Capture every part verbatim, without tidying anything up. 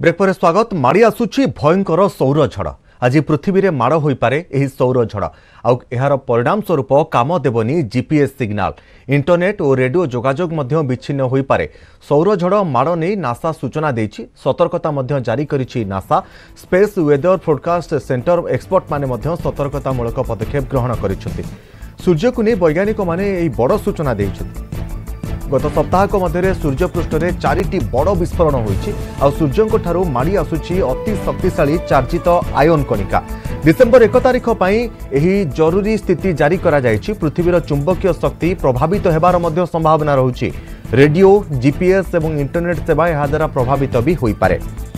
Break पर स्वागत। माड़ी आसुची भयंकर सौर झड़। आज पृथ्वी में माड़ हो पारे यही सौर झड़ आर परिणाम स्वरूप काम देवनी जीपीएस सिग्नाल इंटरनेट और रेडियो जोगाजोग मध्य विच्छिन्न हो पारे। सौर झड़ माड़ नहीं नासा सूचना देछि, सतर्कता मध्य जारी करिछि NASA. Space weather forecast centre expert माने मध्य सतर्कतामूलक पदक्षेप ग्रहण करिसेंति। सूर्य को नहीं वैज्ञानिक माने एही बड़ सूचना देइछथि। गत सप्ताहक मध्य सूर्यपृष्ठ में चारिटी बड़ विस्फोरण होइछि आ सूर्यंक ठारू माड़ी आसुछि अति शक्तिशाली चार्जित आयन कणिका। डिसेम्बर एक तारिख पई एही जरूरी स्थिति जारी करा जायछि। पृथ्वीर चुंबकीय शक्ति प्रभावित हेबार मध्य संभावना रहुछि। रेडियो जीपीएस एवं इंटरनेट सेवा एहा द्वारा प्रभावित भी होई पारे।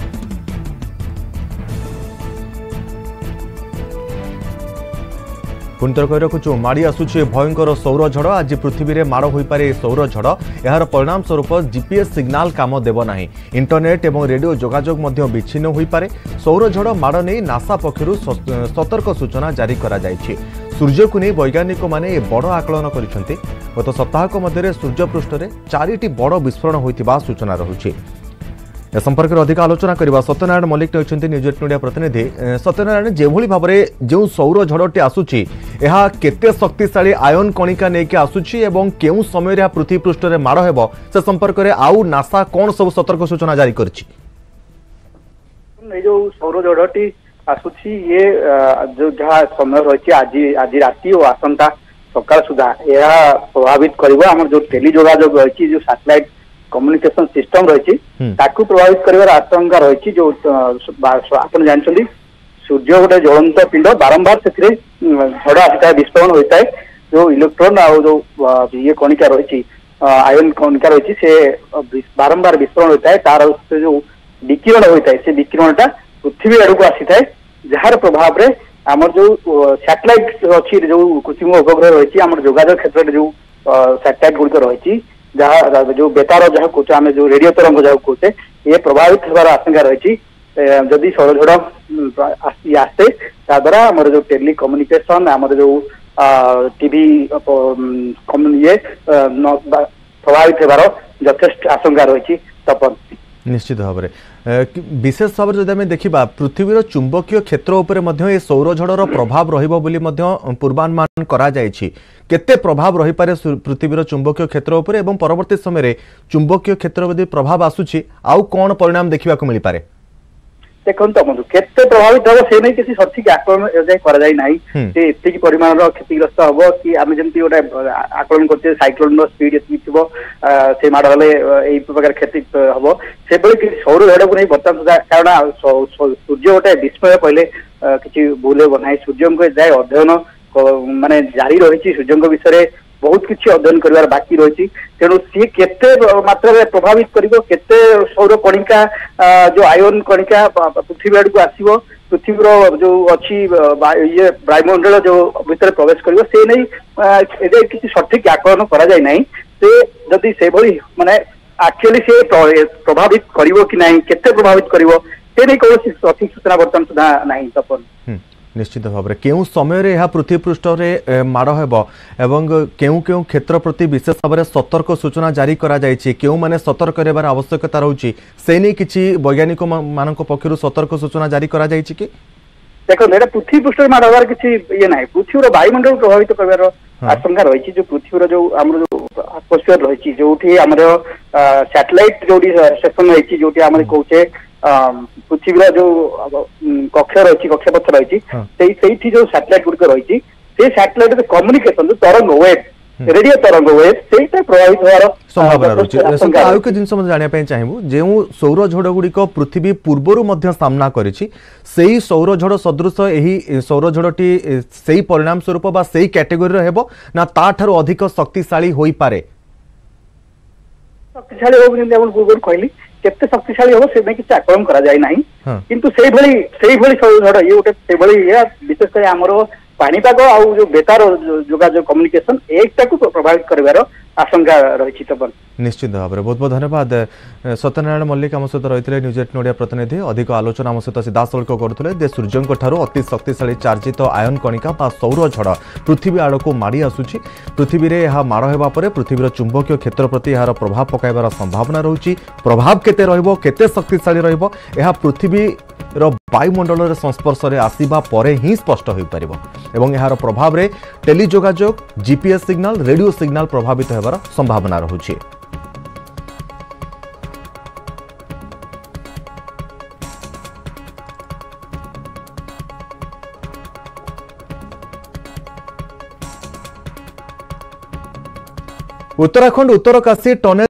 पुनतर कही रखुचु माड़ी आसुची भयंकर सौर झड़। आज पृथ्वी में माड़ हो पारे सौर झड़। यार परिणाम स्वरूप जीपीएस सिग्नाल काम देव नाही। इंटरनेट एवं रेडियो जोगाजोग मध्य विच्छिन्न हो पारे। सौर झड़ माड़ नहीं नासा पक्षरु सतर्क सूचना जारी करा जायछि। सूर्य को नहीं वैज्ञानिक माने बड़ आकलन करिसेंति। गत सप्ताहक मध्य सूर्यपृष्ठ में चारिटी बड़ विस्फोरण होइतिबा सूचना रहुछि। ए संपर्क में अधिक आलोचना करबा सत्यनारायण मल्लिक ने न्यूज एट मीडिया प्रतिनिधि। सत्यनारायण, जेभली भाव में जो सौर झड़टी आसुची यह केते शक्तिशाली आयन कणिका नेकी आसुची एवं केउ समय रे पृथ्वी पृष्ठ रे माड़ हेबो से संपर्क में आउ नासा कोन सब सतर्क सूचना जारी करछि? ए जो सौर झड़टी आसुची ये जो जहा समय रही आज आज राति और आसंता सकाळ सुधा यह प्रभावित करबो हमर जो टेली जोगाजोग रही जो सैटेलाइट कम्युनिकेशन सिस्टम रही प्रभावित कर आशंका रही। जो आप जानते सूर्य गोटे ज्वलंत पिंड बारंबार से झड़ आसी विस्फोरण होता है। जो इलेक्ट्रोन आ जो ये कणिका रही आयन कणिका रही से बारंबार विस्फोरण होता है। तार से जो विकिरण होता है से विकिरणटा पृथ्वी आड़ को आसी था जार प्रभाव में आमर जो सैटेलाइट अच्छी जो कृत्रिम उपग्रह रही आम जोगाजोग क्षेत्र में जो सैटेलाइट गुड़िक रही जहाँ जो बेतार जहाँ कहे आम जो रेडियो तरंग जहाँ कहे ये प्रभावित होवार आशंका रही। जदि सौर झड़ आसे द्वारा आम जो टेली कम्युनिकेशन आम जो टीवी ये प्रभावित होवार यथेष्ट आशंका रही। तपन निश्चित भाव में विशेष भाव में जब देखा पृथ्वीर चुंबकीय क्षेत्र उपर ये सौर झड़र प्रभाव रहिबो बोली पूर्वानुमान करा जायछि। केते प्रभाव रही पारे पृथ्वीर चुंबकीय क्षेत्र उपर एवं परवर्ती समय चुंबकीय क्षेत्र यदि प्रभाव आसुछि आउ कौन परिणाम देखा मिल पारे? देखो बंधु केते प्रभावित हम से नहीं किसी सठिक आकलन कर परिमाण क्षतिग्रस्त हम कि आम जमी गोटे आकलन करते साइक्लोन स्पीड ये से माड़ हेले यही प्रकार क्षति हम से सौर झड़ को नहीं बर्तमान सुधा कारण सूर्य गोटे विस्मय कहले किसी भूल हे ना। सूर्य जाए अध्ययन माने जारी रही सूर्य विषय बहुत किसी अध्ययन कर बाकी रही तेणु सी केते मात्रा प्रभावित करिवो केते सौर कणिका जो आयन कणिका पृथ्वी आड़ को आसीबो पृथ्वीर जो अच्छी ये वायुमंडल जो भीतर प्रवेश करिवो से नहीं किसी सठिक आकलन करा जाय नाही। से जदि से भली माने एक्चुअली से प्रभावित करिवो कि नाही केते प्रभावित करिवो से नहीं कोन सठिक सूचना बर्तमान सुधा नाही। तपन निश्चित भाव में केउ समय यह पृथ्वी पृष्ठ में माड़ हेब एवं केउ केउ क्षेत्र प्रति विशेष भाव में सतर्क सूचना जारी करा जायछि केउ माने सतर्क रहबार आवश्यकता रहउछि से नहीं किछि वैज्ञानिक मानक पक्षरु सतर्क सूचना जारी करा जायछि कि देखो एटा पृथ्वी पृष्ठ में माड़ हबार किछि ये नाही। पृथ्वीर वायुमंडल प्रभावित करबार आशंका रही जो पृथ्वीर जो आमर जो एटमॉस्फेयर रही जोठी आमर सैटेलाइट जोटी स्टेशन रही जोटी आम कहचे पृथ्वी जो कक्ष रही कक्षपथ रही जो सैटेलाइट गुड़िक रही से सैटेलाइट कम्युनिकेशन जो तरंग वेब रेडियो तरंग वेब से प्रभावित होवार संभावना रही। आउ के जिनस जानिया चाहिए जो सौर झड़ गुड़िक पृथ्वी पूर्वर सामना करिछि सेही सौर झड़ सदृश यही सौर झड़टी सेही परिणाम स्वरूप बा सेही कैटेगोरी हेबो ना ताठारु अधिक शक्तिशाली होई पारे? शक्तिशाली हो जेंति हम पूर्व कहली केते शक्तिशाली हो से नहीं किसी आकलन करा जाय नाही। किंतु सेही भली सेही भली सौर झड़ ये गोटे से भली या विशेष कर हमरो पाणीपाग आउ जो बेतार जोगाजोग कम्युनिकेशन एकटा को प्रभावित करिवार आशंका रही तपन। निश्चित भाव में बहुत बहुत धन्यवाद सत्यनारायण मल्लिक आम सहित रही न्यूज एटीन ओडिया प्रतिनिधि अधिक आलोचना आम सहित सीधासख करुले सूर्यों ठार अति शक्तिशाली चार्जित आयन कणिका बा सौर झड़ पृथ्वी आड़ को माड़ी आसुची पृथ्वी में यह माड़ होगा पर पृथ्वीर चुंबकीय क्षेत्र प्रति यार प्रभाव पकाइबार संभावना रही प्रभाव केते रहिबो केते शक्तिशाली रहिबो यह पृथ्वी वायुमंडल संस्पर्श में आसवा पर ही स्पष्ट हो पार एवं यार प्रभाव में टेलीजोगाजोग जीपीएस सिग्नल रेडियो सिग्नल प्रभावित होबार संभावना रही। उत्तराखंड उत्तरकाशी टनेल